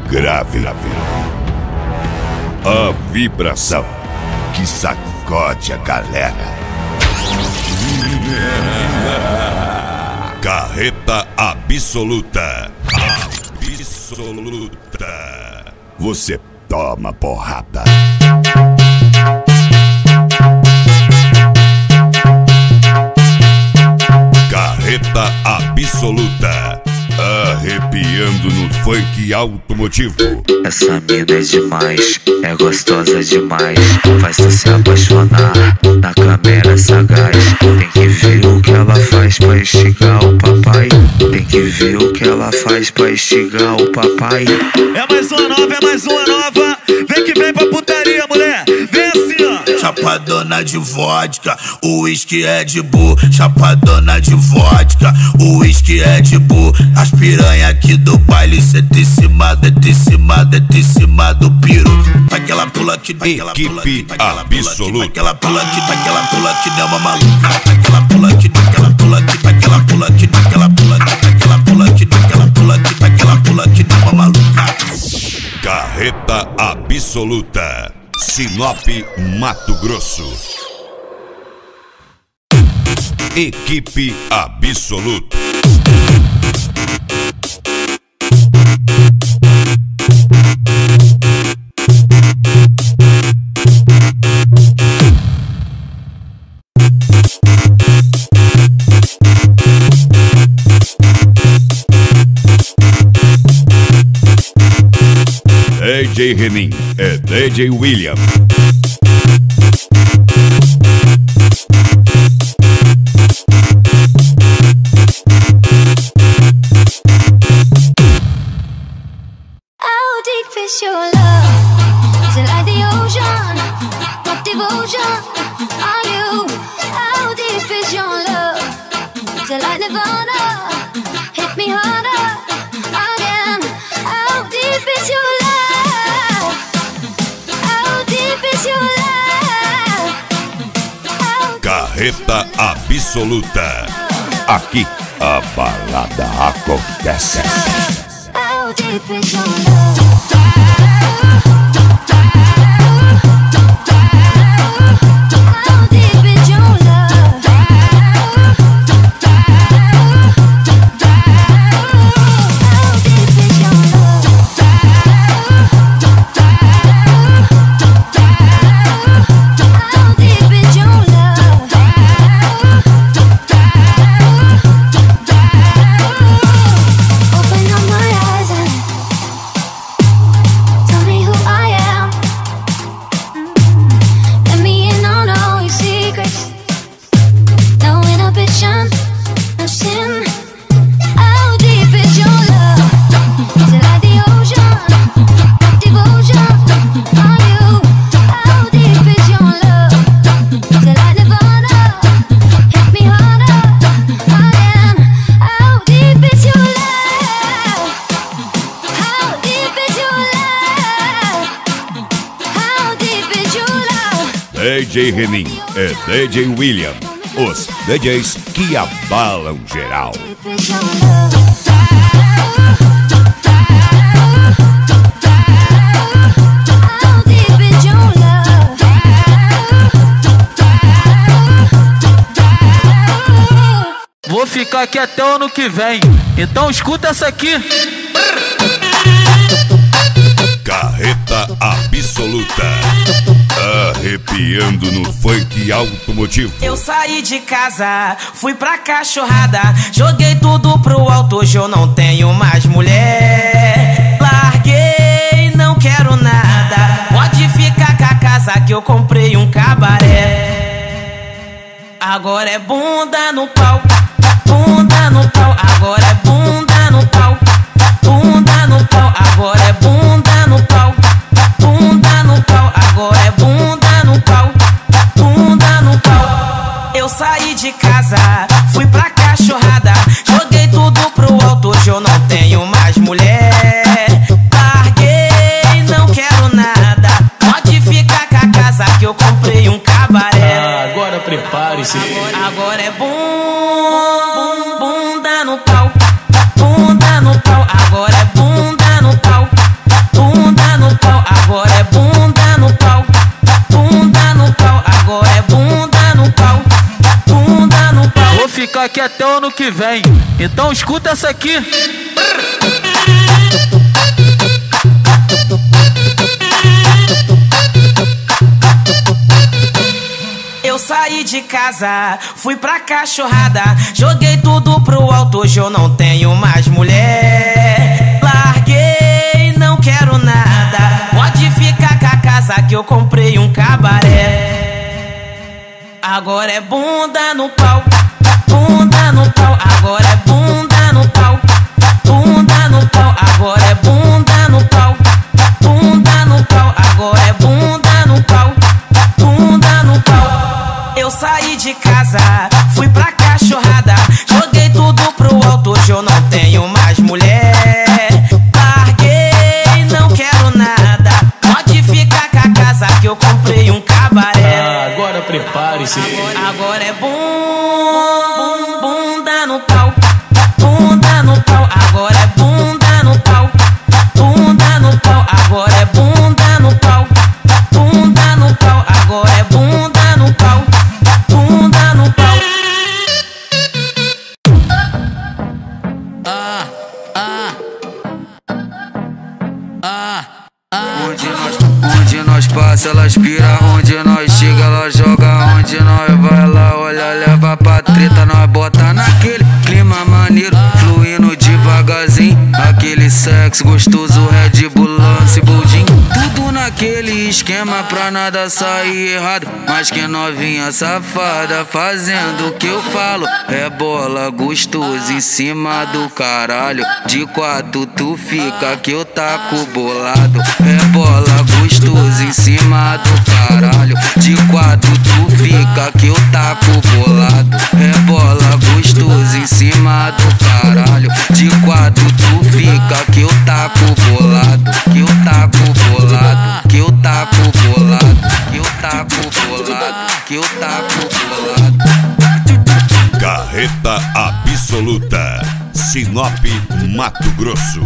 grave. A vibração que sacode a galera. Carreta absoluta. Absoluta. Você toma porrada. Carreta absoluta. Arrepiando no funk automotivo. Essa mina é demais, é gostosa demais. Faz tu se apaixonar, na câmera sagaz. Tem que ver o que ela faz pra instigar o papai. Tem que ver o que ela faz pra instigar o papai. É mais uma nova, é mais uma nova. Vem que vem pra putaria, mulher. Vem assim, ó. Chapadona de vodka, o uísque é de bu. Chapadona de vodka, o uísque é de bu. As piranha aqui do baile, senta em cima, deita em cima, deita em cima do piru. Vai que ela pula aqui, vai que ela pula aqui, vai que ela pula aqui, vai que ela pula aqui, vai que ela pula aqui, nem uma maluca. Vai que ela pula aqui, vai que ela pula aqui, vai que ela pula aqui, vai que ela pula aqui, vai que ela pula aqui, vai que ela pula aqui, vai que ela pula aqui, nem uma maluca. Carreta absoluta. Sinop, Mato Grosso. Equipe absoluta. DJ Renin é DJ William. How deep is your love? Is it like the ocean? What devotion are you? How deep is your love? Is it like Nirvana? Hit me harder again. How deep is your love? How deep is your love? Carreta absoluta. Aqui a balada acontece. How deep is your love? DJ Renin é DJ William. Os DJs que abalam geral. Vou ficar aqui até o ano que vem, então escuta essa aqui. Carreta absoluta. Arrepiando no funk automotivo. Eu saí de casa, fui pra cachorrada, joguei tudo pro alto, hoje eu não tenho mais mulher. Larguei, não quero nada, pode ficar com a casa que eu comprei um cabaré. Agora é bunda no pau, bunda no pau, agora é bunda no pau, bunda no pau, agora é bunda no pau, bunda no pau, agora é bunda no pau, bunda no pau. Eu saí de casa, fui pra cachorrada, joguei tudo pro alto, hoje eu não tenho mais mulher. Larguei, não quero nada, pode ficar com a casa que eu comprei um cabaré. Agora prepare-se. Agora é bunda no pau, bunda no pau, agora é bunda no pau, ficar aqui até o ano que vem. Então escuta essa aqui. Eu saí de casa, fui pra cachorrada, joguei tudo pro alto, hoje eu não tenho mais mulher. Larguei, não quero nada, pode ficar com a casa que eu comprei um cabaré. Agora é bunda no pau, bunda no pau, agora é bunda no pau, bunda no pau, agora é bunda no pau, bunda no pau, agora é bunda no pau, bunda no pau. Eu saí de casa, fui pra cachorrada, joguei tudo pro alto, hoje eu não tenho mais mulher. Larguei, não quero nada, pode ficar com a casa que eu comprei um cabaré. Agora prepare-se. Agora é bunda no pau, bunda no pau, agora é bunda no pau, bunda no pau, agora é bunda no pau, bunda no pau, agora é bunda no pau, bunda no pau. Onde nós passa, ela aspira. Onde nós chega, ela joga. Onde nós vai, ela olha, leva pra treta. Nós bota naquele clima maneiro, fluindo devagarzinho. Aquele sexo gostoso, Red Bull, lance, budinho. Tudo naquele esquema pra nada sair errado. Mas que novinha safada, fazendo o que eu falo. É bola gostoso em cima do caralho. De quatro tu fica que eu taco bolado. É bola gostoso em cima do caralho. De quatro tu fica que eu taco bolado. É bola gostoso em cima do caralho. De quatro tu fica que eu taco bolado. Que eu taco bolado. Que eu taco bolado. Que eu taco bolado. Que eu taco bolado. Carreta Absoluta, Sinop, Mato Grosso.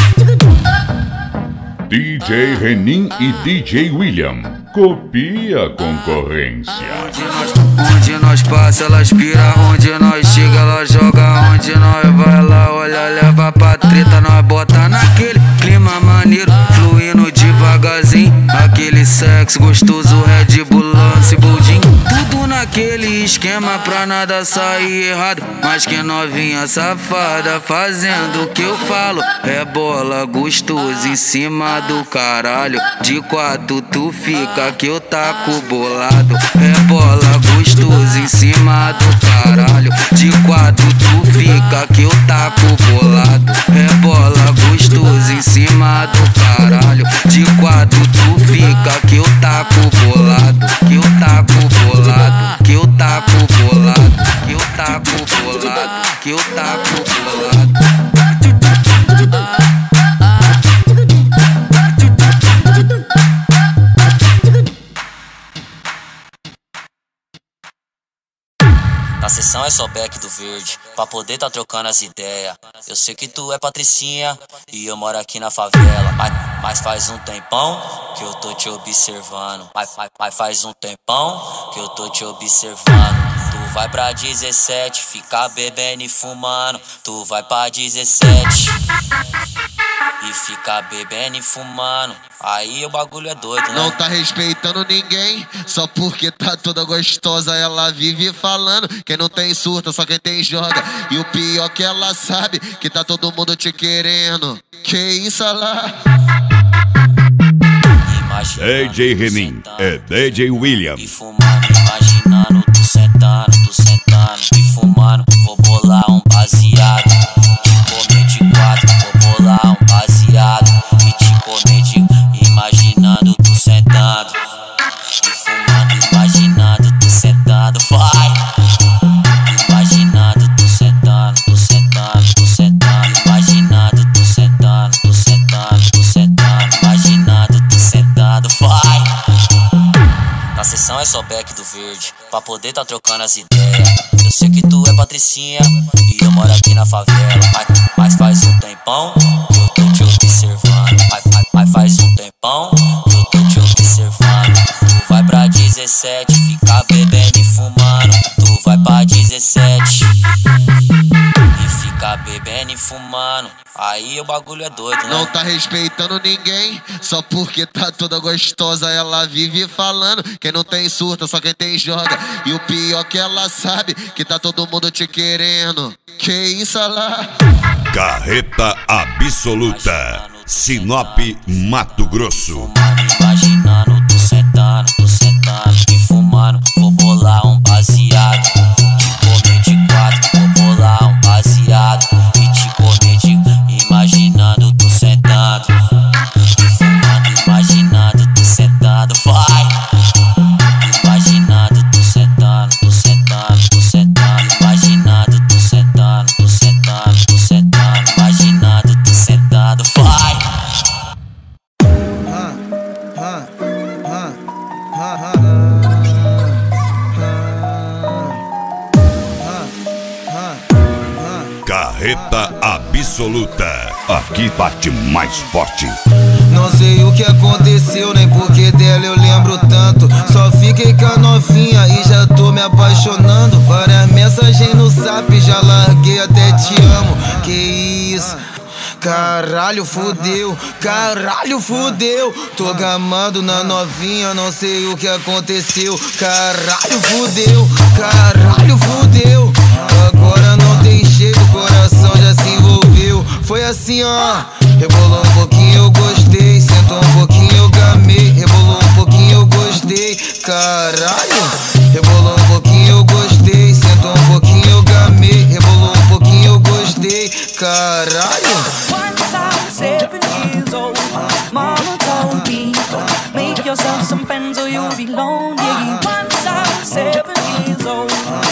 DJ Renin e DJ William, copia a concorrência. Onde nós passa, ela aspira. Onde nós chega, ela joga. Onde nós vai, ela olha, leva pra treta. Nós bota naquele clima maneiro, fluindo devagarzinho. Aquele sexo gostoso, Red Bull, lance, budinho. Tudo naquele esquema pra nada sair errado. Mas que novinha safada, fazendo o que eu falo. É bola gostoso em cima do caralho. De quatro tu fica que eu taco bolado. É bola gostoso em cima do caralho. De quatro tu fica que eu taco bolado. É bola gostoso em cima do caralho. De quatro tu fica que eu taco bolado. Que eu taco bolado. Que eu taco bolado. Que eu taco bolado. Que eu taco bolado. Na sessão é só Beck do Verde, pra poder tá trocando as ideias. Eu sei que tu é Patricinha e eu moro aqui na favela. Mas faz um tempão que eu tô te observando. Mas faz um tempão que eu tô te observando. Tu vai pra 17, fica bebendo e fumando. Tu vai pra 17 e fica bebendo e fumando. Aí o bagulho é doido, né? Não tá respeitando ninguém, só porque tá toda gostosa. Ela vive falando, quem não tem surta, só quem tem joga. E o pior que ela sabe, que tá todo mundo te querendo. Que isso lá? DJ Renin é DJ William. E fumando, imaginando, tu sentando e fumando. Vou bolar um baseado, te comer de quatro. Vou bolar um baseado e te comer de... Imaginando, tu sentando e fumando, imaginando, tu sentando, vai. Imaginando, tu sentando, imaginando, tu sentando, imaginando, tu sentando, vai. Na sessão é só Beck do Verde, pra poder tá trocando as ideias. Eu sei que tu é Patricinha e eu moro aqui na favela. Mas faz um tempão que eu tô te observando. Mas faz um tempão que eu tô te observando. Tu vai pra 17, fica bebendo e fumando. Tu vai pra 17 fumando. Aí o bagulho é doido, né? Não tá respeitando ninguém, só porque tá toda gostosa. Ela vive falando, quem não tem surta, só quem tem joga. E o pior que ela sabe, que tá todo mundo te querendo. Que isso lá? Carreta Absoluta, Sinop, Mato Grosso. Fumando, imaginando, tô sentando e fumando. Vou bolar um baseado, te comer de quatro. Vou bolar um baseado e te comer de... Imaginando, tô sentado e fumando, imaginando, tô sentado, vai. Imaginando, tô sentando, imaginando, tô sentando, imaginando, tô sentado, vai. Carreta Absoluta, aqui bate mais forte. Não sei o que aconteceu, nem porque dela eu lembro tanto. Só fiquei com a novinha e já tô me apaixonando. Várias mensagens no zap, já larguei até te amo. Que isso? Caralho, fudeu, tô gamando na novinha, não sei o que aconteceu. Caralho, fudeu, agora não tem jeito, o coração já se envolveu. Foi assim, ó, rebolou um pouquinho, eu gostei. Sentou um pouquinho, eu gamei. Rebolou um pouquinho, eu gostei. Caralho, rebolou um pouquinho, eu gostei. Sentou um pouquinho, eu gamei. Rebolou um pouquinho, eu gostei. Caralho. Once I was 7 years old, mama told me, make yourself some friends or you'll be lonely. Once I was 7 years old.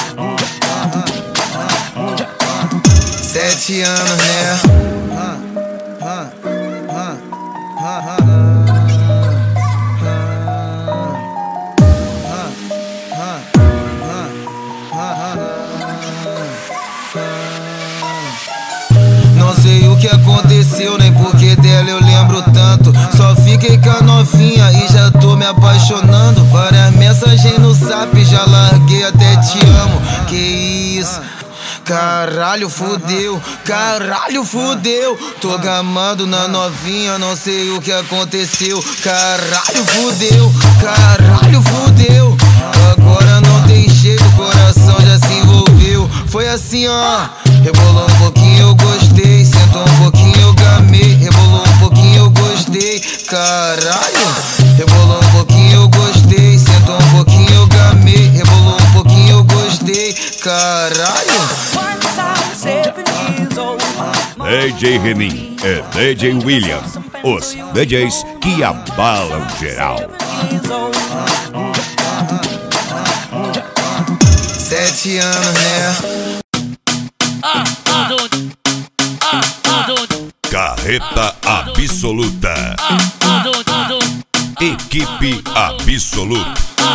7 anos, né? Não sei o que aconteceu, nem porque dela eu lembro tanto. Só fiquei com a novinha e já tô me apaixonando. Várias mensagens no zap, já larguei até te amo. Que isso? Caralho, fudeu, tô gamando na novinha, não sei o que aconteceu. Caralho, fudeu, agora não tem jeito, o coração já se envolveu. Foi assim, ó, rebolou um pouquinho, eu gostei. Sentou um pouquinho, eu gamei. Rebolou um pouquinho, eu gostei. Caralho, rebolou um pouquinho, eu gostei. Sentou um pouquinho, eu gamei. Rebolou um pouquinho, eu gostei. Caralho. DJ Renin é DJ William, os DJs que abalam geral. 7 anos, né? Carreta Absoluta, equipe Absoluta.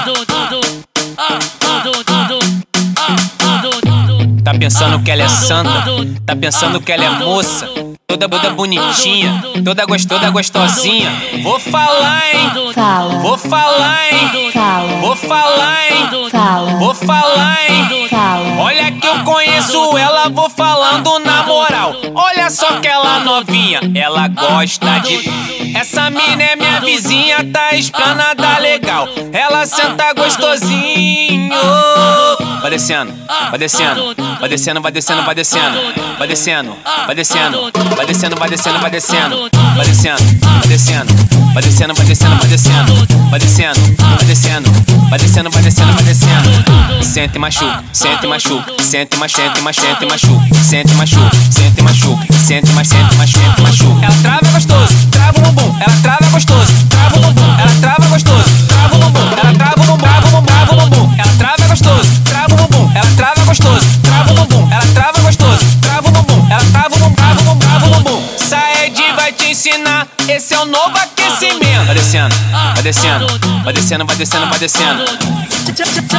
Tá pensando que ela é santa, tá pensando que ela é moça, toda bonitinha, toda gostosinha. Vou falar, hein? Fala. Vou falar, hein? Fala. Vou falar, hein? Fala. Vou falar, hein? Fala. Olha que eu conheço ela, vou falando na moral. Olha só aquela novinha, ela gosta de... Essa mina é minha vizinha, tá esplanada legal. Ela senta gostosinho. Vai descendo, vai descendo, vai descendo, vai descendo, vai descendo, vai descendo, vai descendo, vai descendo, vai descendo, vai descendo, vai descendo, vai descendo, vai descendo, vai descendo, vai descendo, vai descendo, vai descendo, vai descendo, vai descendo, vai descendo. Sente e machuca, sente e machuca, sente e machuca, sente e machuca, sente e machuca, sente e machuca, sente e machuca. Ela trava gostoso, trava o bumbum, ela trava gostoso, trava o bumbum, ela trava gostoso, trava o bumbum, ela trava o bumbum, trava o bumbum, ela trava gostoso, trava o bumbum, ela trava gostoso, trava o bumbum, ela trava gostoso, trava o bumbum, ela trava o bumbum, trava o bumbum. Saed vai te ensinar, esse é o novo aquecimento. Vai descendo, vai descendo, vai descendo, vai descendo, vai descendo.